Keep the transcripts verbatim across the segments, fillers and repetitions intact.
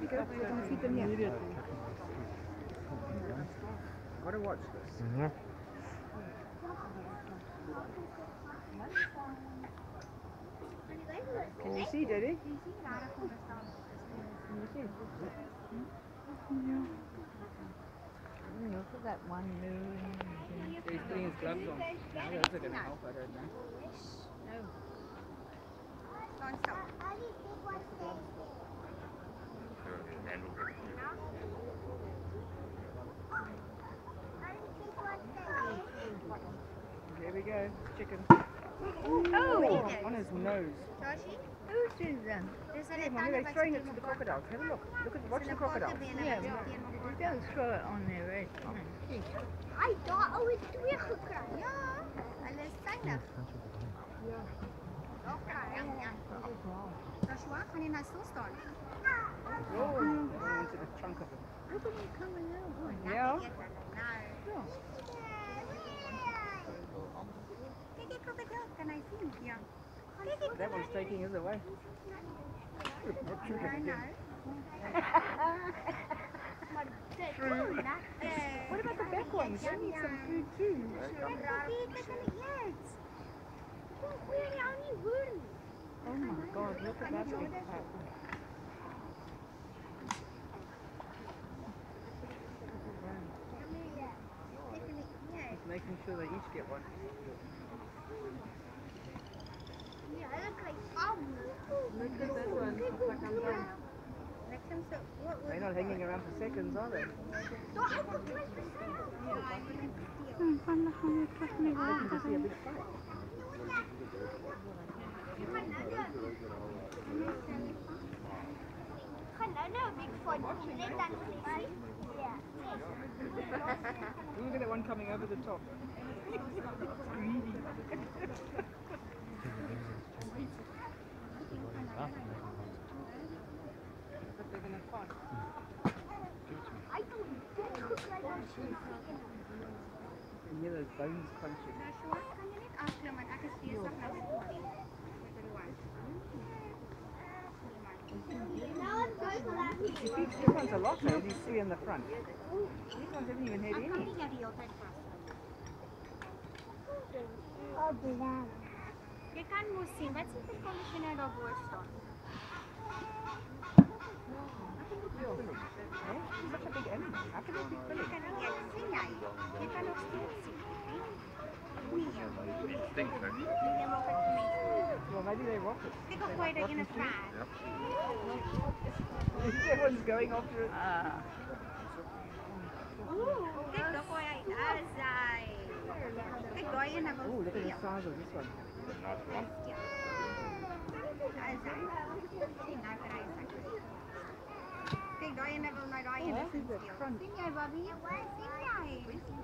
you go. We're going to feed them here. Gotta watch this. Mm-hmm. Can you see, Daddy? Can you see? Yeah. Look at that one moon. He's putting his gloves on. How is it going to help? I don't know. No. Don't stop. There we go. Chicken. Oh! On his nose. Joshi, Who's doing that? there's Hey, an Mommy, they're throwing it to the crocodiles. Have a look. Look at, watch the crocodiles. Yeah, but don't throw it on their head. Ai, daar ou het twee gekry. Ja, hulle is synig. Ja. Okay. Ja. Joshua, gaan jy nou stil staan? Oh, into the trunk of it. Look at me coming out. Yeah. Nou. Kyk die krokodil, kan hy sien? Ja. Kyk die That one's taking us away. I know. What about the back ones? They need some food too. Oh my God, look at that big pack. Just making sure they each get one. Look at that one. Looks like I'm done. They're not hanging around for seconds, are they? Hmm, van de gaan weer terug mee. Looking to see a big fight. Look at that one coming over the top. Greedy. But they're going to fight. You hear those bones crunching. He feeds these ones a lot though, these three in the front. These ones haven't even had any. Jy kan mos sien, wat sê die kondisioner daar bo staan? Hey, he's such a big animal. How can he be Jy Philip? kan nie jy sien jy. Jy kan nog steeds sien. Nee, maar wat mense. Well, maybe they rocket. Kyk hoe gooi dit in 'n vraag. Everyone's going after it. Ah. Ooh, kyk hoe gooi hy. Daar is hy. Kyk daai een nou. Oh, look at the size of this one. Daar is hy. Sien nou kry hy. Kyk daai een wil nou daai een This is the front. sien jy Bobby? Sien jy?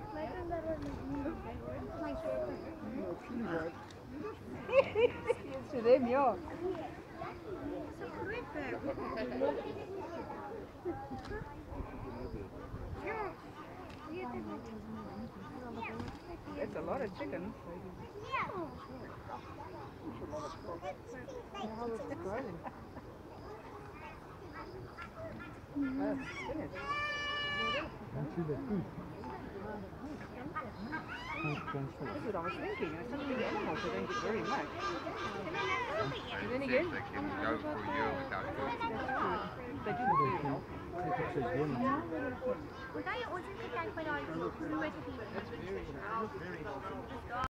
My Oh, teamwork. Cheers to them, yeah. so groot. Ja. That's a lot of chickens. How is it growing? Oh, spinach. Can't see the food. That's what I was thinking. It's such a big animal, so they don't get very much. And then again, They can go for a year without food. they do the food help. Onthou jy ons het gekyk by daai groot dier.